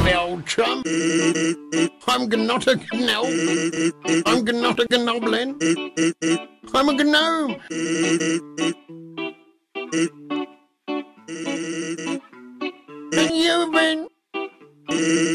me, old chum. I'm not a gnome. I'm not a goblin. I'm a gnome. And you've been